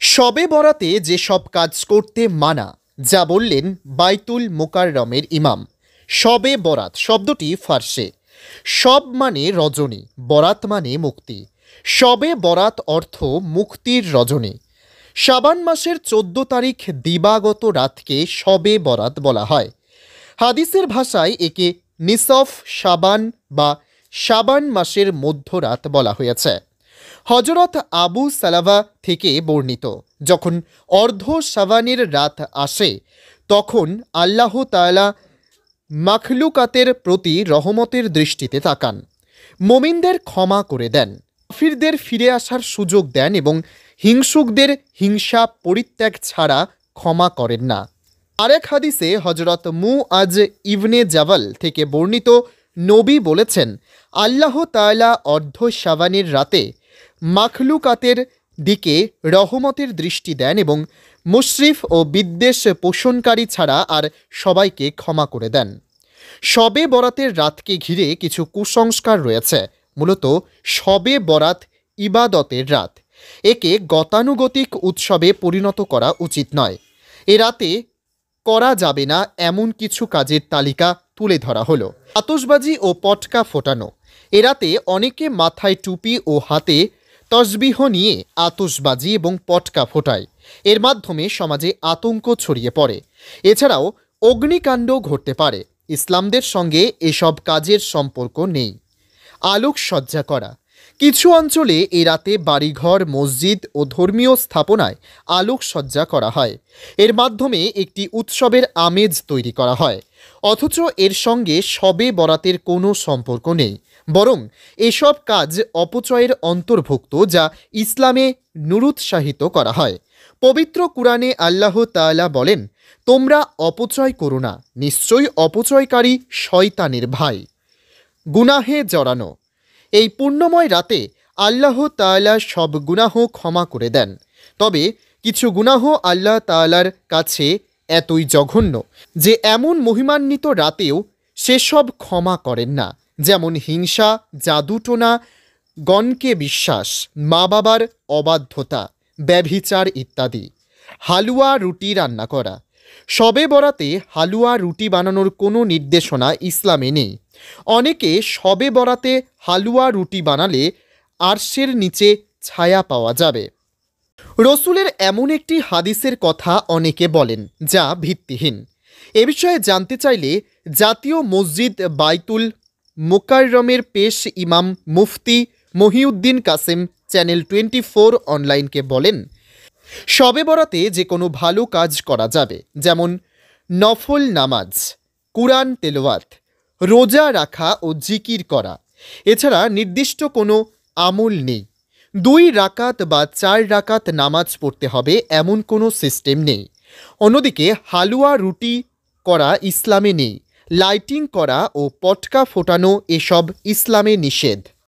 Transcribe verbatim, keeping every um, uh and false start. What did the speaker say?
শবে বরাতে যেসব কাজ করতে মানা, যা বললেন বাইতুল মোকাররমের ইমাম। শবে বরাত শব্দটি ফার্সে। শব মানে রজনী, বরাত মানে মুক্তি। শবে বরাত অর্থ মুক্তির রজনী। শাবান মাসের চোদ্দ তারিখ দিবাগত রাতকে শবে বরাত বলা হয়। হাদিসের ভাষায় একে নিসফ শাবান বা শাবান মাসের মধ্যরাত বলা হয়েছে। হজরত আবু সালাবা থেকে বর্ণিত, যখন অর্ধ শাবানের রাত আসে তখন আল্লাহ তাআলা মাখলুকাতের প্রতি রহমতের দৃষ্টিতে তাকান, মুমিনদের ক্ষমা করে দেন, কাফিরদের ফিরে আসার সুযোগ দেন এবং হিংসুকদের হিংসা পরিত্যাগ ছাড়া ক্ষমা করেন না। আরেক হাদিসে হজরত মুআজ ইবনে জাবাল থেকে বর্ণিত, নবী বলেছেন, আল্লাহ তাআলা অর্ধ শাবানের রাতে মাখলুকাতের দিকে রহমতের দৃষ্টি দেন এবং মুশরিফ ও বিদ্বেষ পোষণকারী ছাড়া আর সবাইকে ক্ষমা করে দেন। শবে বরাতের রাতকে ঘিরে কিছু কুসংস্কার রয়েছে। মূলত শবে বরাত ইবাদতের রাত, একে গতানুগতিক উৎসবে পরিণত করা উচিত নয়। এ রাতে করা যাবে না এমন কিছু কাজের তালিকা তুলে ধরা হলো। আতশবাজি ও পটকা ফোটানো। এ রাতে অনেকে মাথায় টুপি ও হাতে তসবিহ নিয়ে আতশবাজি এবং পটকা ফোটায়। এর মাধ্যমে সমাজে আতঙ্ক ছড়িয়ে পড়ে। এছাড়াও অগ্নিকাণ্ড ঘটতে পারে। ইসলামদের সঙ্গে এসব কাজের সম্পর্ক নেই। আলোকসজ্জা করা। কিছু অঞ্চলে এ রাতে বাড়িঘর, মসজিদ ও ধর্মীয় স্থাপনায় আলোকসজ্জা করা হয়। এর মাধ্যমে একটি উৎসবের আমেজ তৈরি করা হয়, অথচ এর সঙ্গে শবে বরাতের কোনো সম্পর্ক নেই। বরং এসব কাজ অপচয়ের অন্তর্ভুক্ত, যা ইসলামে নিরুৎসাহিত করা হয়। পবিত্র কুরআনে আল্লাহ তাআলা বলেন, তোমরা অপচয় করো না, নিশ্চয়ই অপচয়কারী শয়তানের ভাই। গুনাহে জড়ানো। এই পুণ্যময় রাতে আল্লাহ তাআলা সব গুনাহ ক্ষমা করে দেন, তবে কিছু গুনাহ আল্লাহ তাআলার কাছে এতই জঘন্য যে এমন মহিমান্বিত রাতেও সেসব ক্ষমা করেন না। যেমন হিংসা, জাদুটোনা, গণকে বিশ্বাস, মা বাবার অবাধ্যতা, ব্যভিচার ইত্যাদি। হালুয়া রুটি রান্না করা। শবে বরাতে হালুয়া রুটি বানানোর কোনো নির্দেশনা ইসলামে নেই। অনেকে শবে বরাতে হালুয়া রুটি বানালে আরশের নিচে ছায়া পাওয়া যাবে। রসুলের এমন একটি হাদিসের কথা অনেকে বলেন, যা ভিত্তিহীন। এ বিষয়ে জানতে চাইলে জাতীয় মসজিদ বাইতুল মোকাররমের পেশ ইমাম Mufti Mohiuddin Kasem channel twenty four অনলাইনকে বলেন, শবে বরাতে যে কোনো ভালো কাজ করা যাবে, যেমন নফল নামাজ, কুরআন তেলাওয়াত, রোজা রাখা ও জিকির করা। এছাড়া নির্দিষ্ট কোনো আমল নেই। দুই রাকাত বা চার রাকাত নামাজ পড়তে হবে এমন কোনো সিস্টেম নেই। অন্যদিকে হালুয়া রুটি করা ইসলামে নেই। লাইটিং করা ও পটকা ফোটানো এসব ইসলামে নিষেধ।